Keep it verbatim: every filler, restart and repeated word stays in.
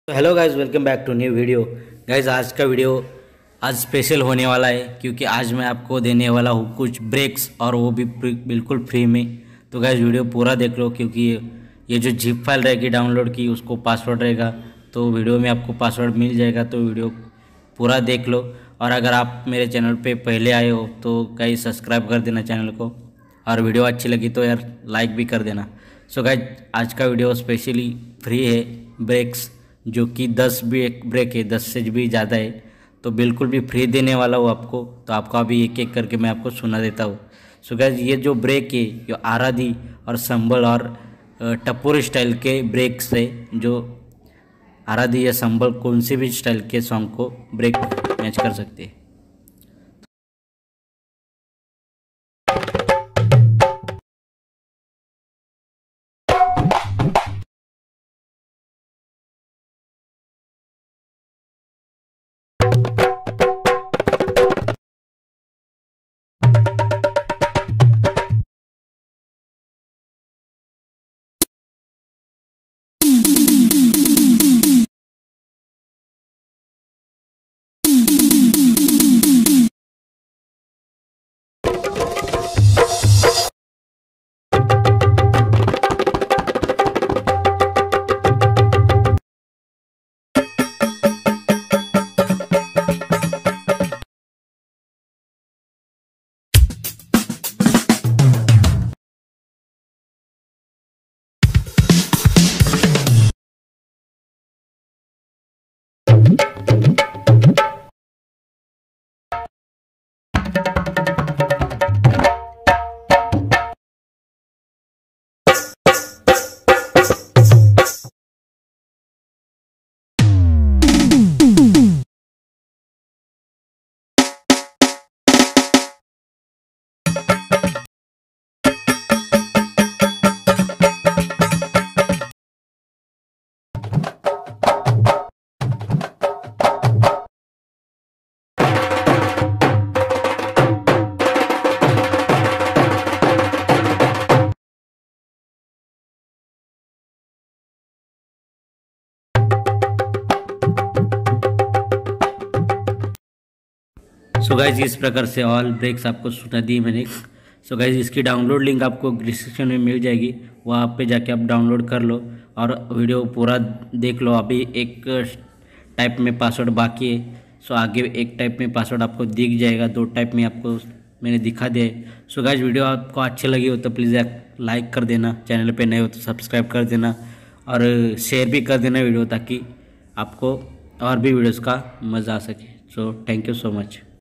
तो hello guys, welcome back to new video. Guys आज का वीडियो आज स्पेशल होने वाला है क्योंकि आज मैं आपको देने वाला हूँ कुछ ब्रेक्स और वो भी बिल्कुल फ्री में। तो गाइज वीडियो पूरा देख लो क्योंकि ये जो जिप फाइल रहेगी डाउनलोड की उसको पासवर्ड रहेगा, तो वीडियो में आपको पासवर्ड मिल जाएगा। तो वीडियो पूरा देख लो और अगर आप मेरे चैनल पे पहले आए हो तो गाइज सब्सक्राइब कर देना चैनल को, और वीडियो अच्छी लगी तो यार लाइक भी कर देना। सो गाइज आज का वीडियो स्पेशली फ्री है ब्रेक्स, जो कि दस भी एक ब्रेक है, दस से भी ज़्यादा है, तो बिल्कुल भी फ्री देने वाला हूँ आपको। तो आपको अभी एक एक करके मैं आपको सुना देता हूँ। सो गाइस ये जो ब्रेक है ये आराधी और संबल और टपोरी स्टाइल के ब्रेक्स है, जो आराधी या संबल कौन से भी स्टाइल के सॉन्ग को ब्रेक मैच कर सकते हैं। सो गाइज इस प्रकार से ऑल ब्रेक्स आपको सुना दी मैंने। सो गाइज इसकी डाउनलोड लिंक आपको डिस्क्रिप्शन में मिल जाएगी, वहाँ पे जाके आप डाउनलोड कर लो और वीडियो पूरा देख लो। अभी एक टाइप में पासवर्ड बाकी है, सो आगे एक टाइप में पासवर्ड आपको दिख जाएगा, दो टाइप में आपको मैंने दिखा दिया है। सो गाइज वीडियो आपको अच्छी लगी हो तो प्लीज़ लाइक कर देना, चैनल पे नए हो तो सब्सक्राइब कर देना और शेयर भी कर देना वीडियो, ताकि आपको और भी वीडियोज़ का मज़ा आ सके। So thank you so much.